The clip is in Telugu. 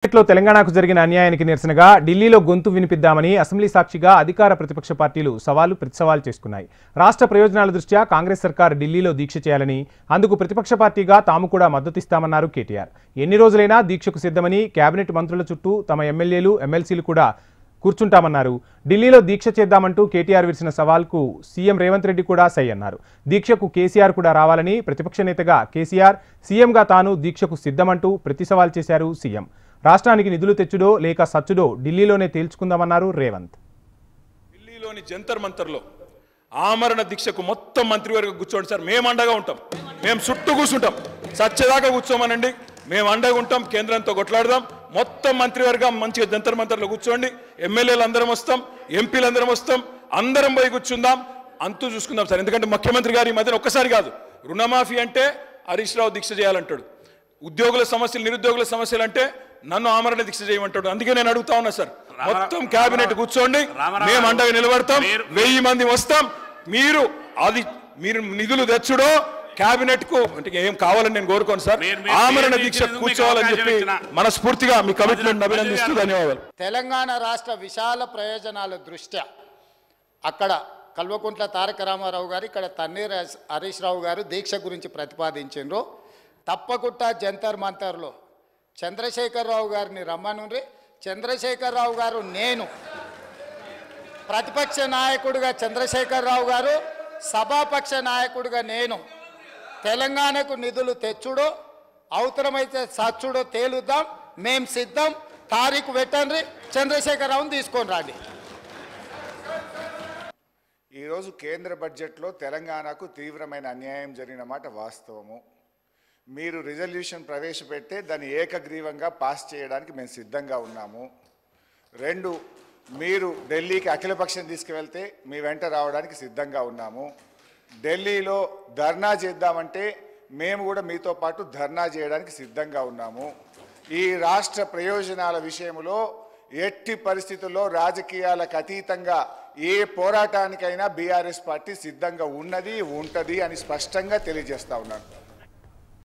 క్యాబినెట్లో తెలంగాణకు జరిగిన అన్యాయానికి నిరసనగా ఢిల్లీలో గొంతు వినిపిద్దామని అసెంబ్లీ సాక్షిగా అధికార ప్రతిపక్ష పార్టీలు సవాలు ప్రతిసవాల్ చేసుకున్నాయి. రాష్ట్ర ప్రయోజనాల దృష్ట్యా కాంగ్రెస్ సర్కార్ ఢిల్లీలో దీక్ష చేయాలని, అందుకు ప్రతిపక్ష పార్టీగా తాము కూడా మద్దతిస్తామన్నారు కేటీఆర్. ఎన్ని రోజులైనా దీక్షకు సిద్ధమని, క్యాబినెట్ మంత్రుల చుట్టూ తమ ఎమ్మెల్యేలు, ఎమ్మెల్సీలు కూడా కూర్చుంటామన్నారు. ఢిల్లీలో దీక్ష చేద్దామంటూ కేటీఆర్ విసిరిన సవాల్కు సీఎం రేవంత్ రెడ్డి కూడా సై అన్నారు. దీక్షకు కేసీఆర్ కూడా రావాలని, ప్రతిపక్ష నేతగా కేసీఆర్, సీఎంగా తాను దీక్షకు సిద్ధమంటూ ప్రతి సవాల్ చేశారు సీఎం. రాష్ట్రానికి నిధులు తెచ్చుడో లేక సచ్చుడో ఢిల్లీలోనే తేల్చుకుందామన్నారు రేవంత్. ఢిల్లీలోని జంతర్ మంతర్లో ఆమరణ దీక్షకు మొత్తం మంత్రివర్గం కూర్చోండి సార్, మేము అండగా ఉంటాం, మేము చుట్టూ కూర్చుంటాం, సచ్చేదాకా కూర్చోమనండి, మేము అండగా ఉంటాం, కేంద్రంతో కొట్లాడదాం, మొత్తం మంత్రివర్గం మంచిగా జంతర్ మంతర్లో కూర్చోండి, ఎమ్మెల్యేలు అందరం వస్తాం, ఎంపీలు అందరం వస్తాం, అందరం పోయి కూర్చుందాం, అంతూ చూసుకుందాం సార్. ఎందుకంటే ముఖ్యమంత్రి గారు ఈ మధ్యన ఒక్కసారి కాదు, రుణమాఫీ అంటే హరీష్ రావు దీక్ష చేయాలంటాడు, ఉద్యోగుల సమస్యలు, నిరుద్యోగుల సమస్యలు అంటే నన్ను ఆమరణ దీక్ష చేయమంటాడు. అందుకే నేను అడుగుతా ఉన్నా సార్, మొత్తం కేబినెట్ కూర్చోండి, మేము అండగా నిలబడతాం, 1000 మంది వస్తాం, మీరు నిధులు తెచ్చుడో కేబినెట్ కు అంటే ఏం కావాలని నేను కోరుకోను సార్, ఆమరణ దీక్ష కూర్చోవాలని చెప్పి మనస్ఫూర్తిగా మీ కమిట్మెంట్ అభినందిస్తూ ధన్యవాదాలు. తెలంగాణ రాష్ట్ర విశాల ప్రయోజనాల దృష్ట్యా అక్కడ కల్వకుంట్ల తారక రామారావు గారు, ఇక్కడ తన్నీర్ హరీష్ రావు గారు దీక్ష గురించి ప్రతిపాదించారు. తప్పకుండా జంతర్ మంతర్లో చంద్రశేఖరరావు గారిని రమ్మనుండ్రి. చంద్రశేఖరరావు గారు, నేను ప్రతిపక్ష నాయకుడిగా చంద్రశేఖరరావు గారు, సభాపక్ష నాయకుడిగా నేను తెలంగాణకు నిధులు తెచ్చుడో అవసరమైతే సచ్చుడో తేలుద్దాం, మేం సిద్ధం, తారీఖు పెట్టండి, చంద్రశేఖరరావుని తీసుకొని రండి. ఈరోజు కేంద్ర బడ్జెట్లో తెలంగాణకు తీవ్రమైన అన్యాయం జరిగిన మాట వాస్తవము. మీరు రిజల్యూషన్ ప్రవేశపెడితే దాన్ని ఏకగ్రీవంగా పాస్ చేయడానికి మేము సిద్ధంగా ఉన్నాము. 2, మీరు ఢిల్లీకి అఖిలపక్షం తీసుకువెళ్తే మీ వెంట రావడానికి సిద్ధంగా ఉన్నాము. ఢిల్లీలో ధర్నా చేద్దామంటే మేము కూడా మీతో పాటు ధర్నా చేయడానికి సిద్ధంగా ఉన్నాము. ఈ రాష్ట్ర ప్రయోజనాల విషయంలో ఎట్టి పరిస్థితుల్లో రాజకీయాలకు అతీతంగా ఏ పోరాటానికైనా బీఆర్ఎస్ పార్టీ సిద్ధంగా ఉన్నది, ఉంటుంది అని స్పష్టంగా తెలియజేస్తా ఉన్నాను.